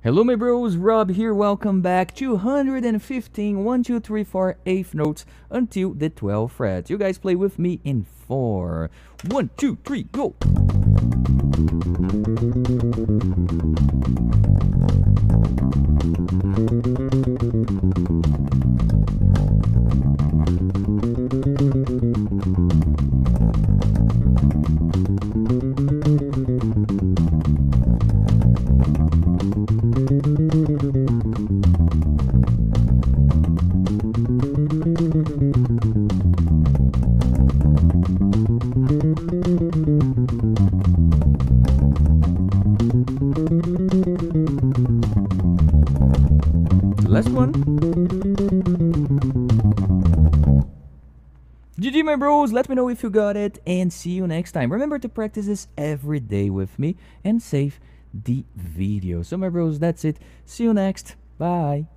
Hello my bros, Rob here, welcome back. 215, 1, 2, 3, 4, 8th notes until the 12th fret. You guys play with me in 4. 1, 2, 3, go! Last one. GG my bros, let me know if you got it and see you next time. Remember to practice this every day with me and save the video. So my bros, that's it. See you next. Bye.